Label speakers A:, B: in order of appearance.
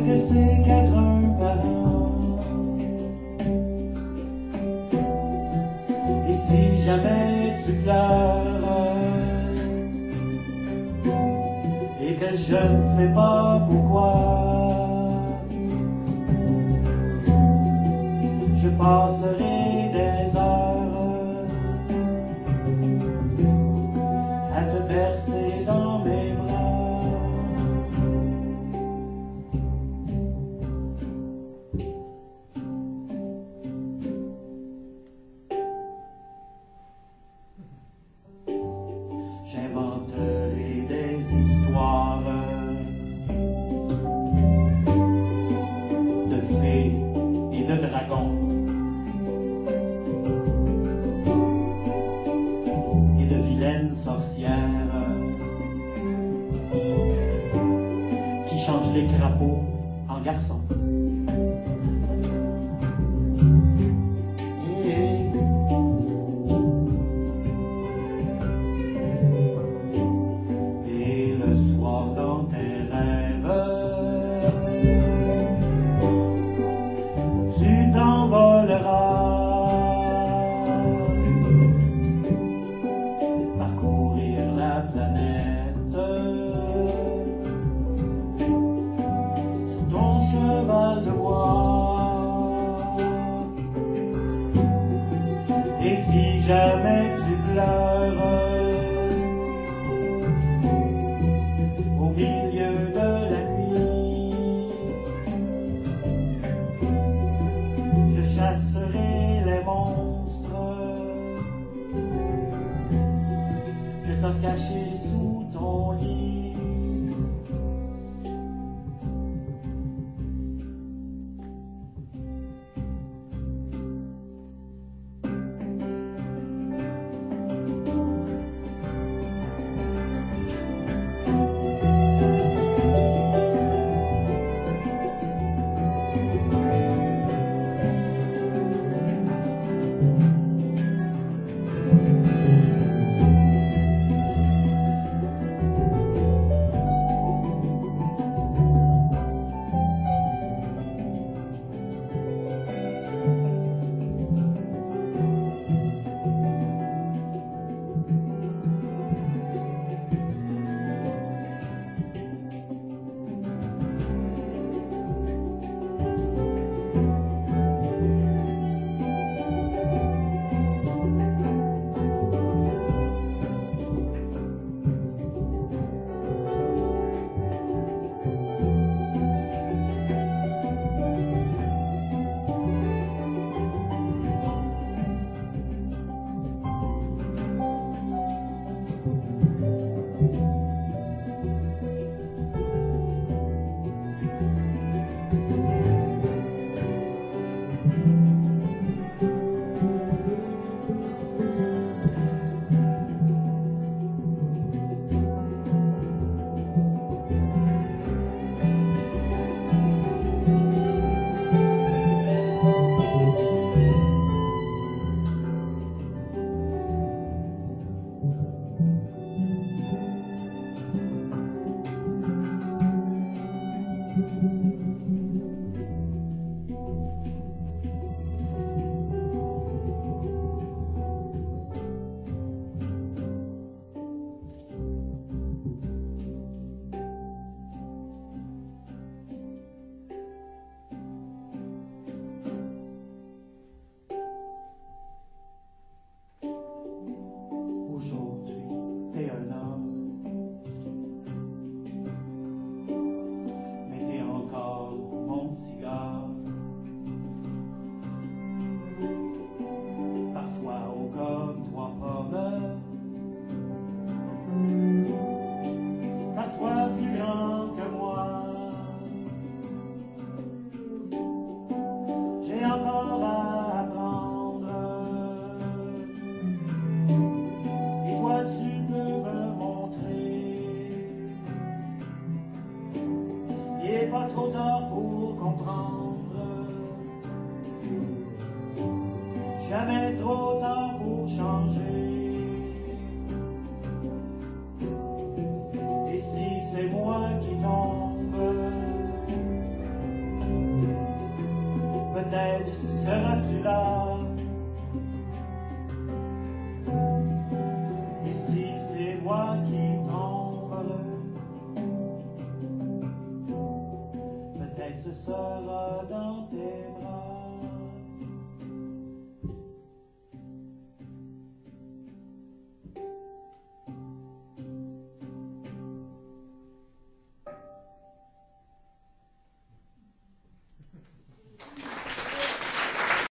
A: que c'est qu'être un parent. Et si jamais tu pleures et que je ne sais pas pourquoi, je passerai des heures à te bercer dans mes bras. J'inventerai des histoires de fées et de dragons et de vilaines sorcières qui changent les crapauds en garçons. Parcourir la planète sur ton cheval de bois. Et si jamais tu pleures au milieu de la nuit, je chasserai les monstres que t'as cachés sous ton lit. Pas trop tard pour comprendre, jamais trop tard pour changer. Et si c'est moi qui tombe, seras-tu là? Et si c'est moi qui tombe, peut-être ce sera dans